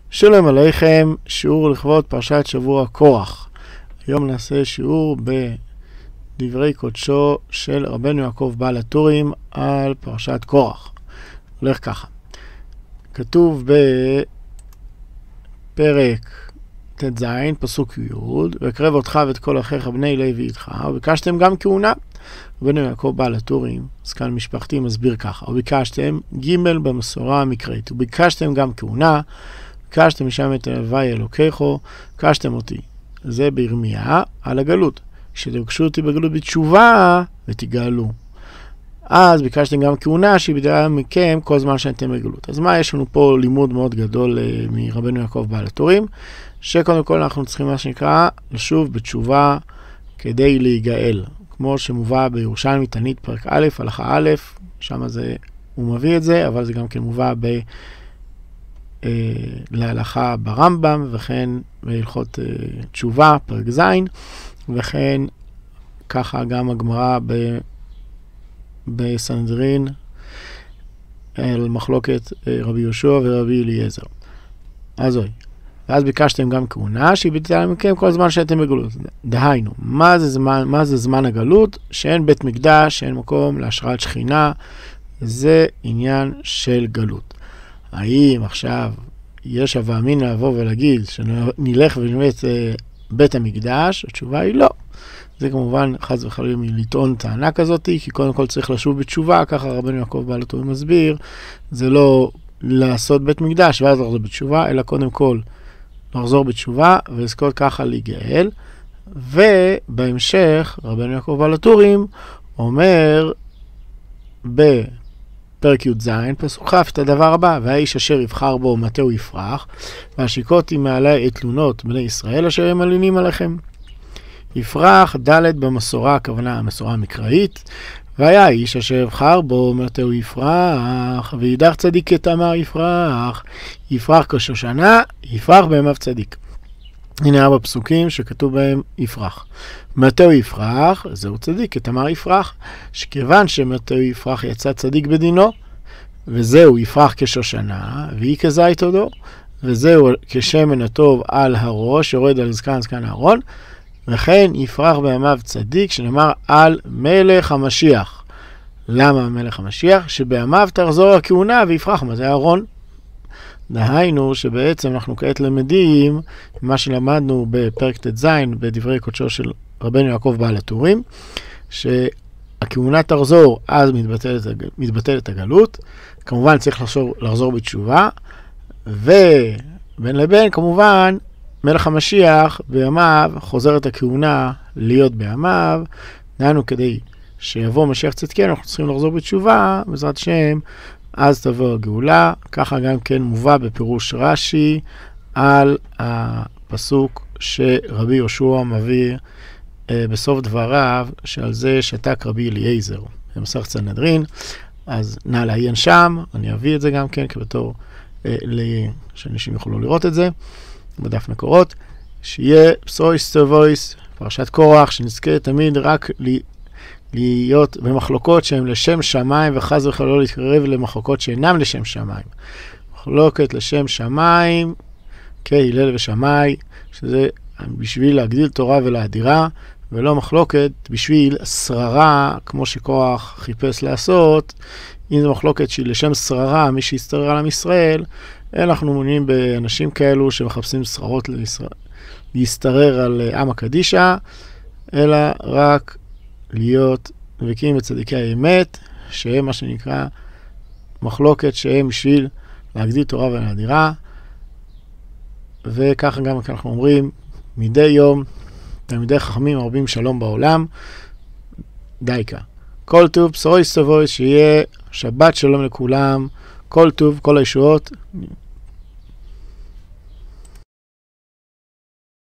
שלום עליכם, שיעור לכבוד פרשת שבוע קורח. היום נעשה שיעור בדברי קודשו של רבנו יעקב בעל הטורים על פרשת קורח. הולך ככה. כתוב בפרק ט"ז, פסוק י', והקרב אותך ואת כל אחיך בני לוי איתך, וביקשתם גם כהונה. רבנו יעקב בעל הטורים, זקן משפחתי, מסביר ככה, וביקשתם ג' במסורה המקראית, וביקשתם גם כהונה, ביקשתם משם את הווי אלוקיכו, ביקשתם אותי. זה בירמיה על הגלות. שתבקשו אותי בגלות בתשובה ותגאלו. אז ביקשתם גם כהונה שהיא בדעה מכם כל זמן שאתם בגלות. אז מה, יש לנו פה לימוד מאוד גדול מרבנו יעקב בעל הטורים, שקודם כל אנחנו צריכים מה שנקרא לשוב בתשובה כדי להיגאל. כמו שמובא בירושלמי תענית פרק א', הלכה א', שם הוא מביא את זה, אבל זה גם כן מובא להלכה ברמב"ם, וכן בהלכות תשובה, פרק ז', וכן ככה גם הגמרא בסנהדרין על מחלוקת רבי יהושע ורבי אליעזר. ואז ביקשתם גם כהונה שהיא בדעה מכם כל זמן שאתם בגלות. דהיינו, מה זה זמן הגלות? שאין בית מקדש, שאין מקום להשראת שכינה, זה עניין של גלות. האם עכשיו יש הווה אמינא לבוא ולהגיד שנלך ונבנה את בית המקדש? התשובה היא לא. זה כמובן חס וחלילה מלטעון טענה כזאת, כי קודם כל צריך לשוב בתשובה, ככה רבנו יעקב בעל הטורים מסביר, זה לא לעשות בית מקדש ואז לחזור בתשובה, אלא קודם כל לחזור בתשובה ולזכות ככה להיגאל. ובהמשך רבנו יעקב בעל הטורים אומר פרק י"ז, פסוק כ', את הדבר הבא, והאיש אשר יבחר בו מטהו יפרח, והשיקותי מעלי את תלונות בני ישראל אשר הם מלינים עליכם. יפרח ד' במסורה, הכוונה המסורה המקראית, והיה איש אשר יבחר בו מטהו יפרח, וידח צדיק כתמר יפרח, יפרח כשושנה, יפרח בימיו צדיק. הנה 4 פסוקים שכתוב בהם יפרח. מטהו יפרח, זהו צדיק, כתמר יפרח, שכיוון שמטהו יפרח יצא צדיק בדינו, וזהו יפרח כשושנה, והיא כזית עודו, וזהו כשמן הטוב על הראש, יורד על זקן הארון, וכן יפרח בימיו צדיק, שנאמר על מלך המשיח. למה מלך המשיח? שבימיו תחזור הכהונה ויפרח, מה זה הארון? דהיינו שבעצם אנחנו כעת למדים מה שלמדנו בפרק ט"ז בדברי קודשו של רבנו יעקב בעל הטורים, שהכהונה תחזור, אז מתבטלת הגלות. כמובן צריך לחזור בתשובה, ובין לבין כמובן מלך המשיח בימיו חוזרת הכהונה להיות בימיו. דהיינו כדי שיבוא משיח צדקנו אנחנו צריכים לחזור בתשובה, בעזרת השם אז תבוא הגאולה. ככה גם כן מובא בפירוש רש"י על הפסוק שרבי יהושע מביא בסוף דבריו, שעל זה שתק רבי אליעזר במסכת סנהדרין. אז נא לעיין שם, אני אביא את זה גם כן כבתור שאנשים יוכלו לראות את זה בדף מקורות. שיהיה פסויס טובויס, פרשת קורח, שנזכה תמיד רק להיות במחלוקות שהן לשם שמיים, וחס וחלילה לא להתקרב למחלוקות שאינם לשם שמיים. מחלוקת לשם שמיים, כהלל ושמאי, שזה בשביל להגדיל תורה ולהדירה, ולא מחלוקת בשביל שררה, כמו שקורח חיפש לעשות. אם זו מחלוקת שהיא לשם שררה, מי שיסתרר על עם ישראל, אנחנו מונים באנשים כאלו שמחפשים שררות להסתרר על עם הקדישה, אלא רק להיות דבקים בצדיקי האמת, שהם מה שנקרא מחלוקת שהם בשביל להגדיל תורה ולהדירה. וככה גם אנחנו אומרים מדי יום, תלמידי חכמים מרבים שלום בעולם. דייקה. כל טוב, בשורות טובות, שיהיה שבת שלום לכולם, כל טוב, כל הישועות.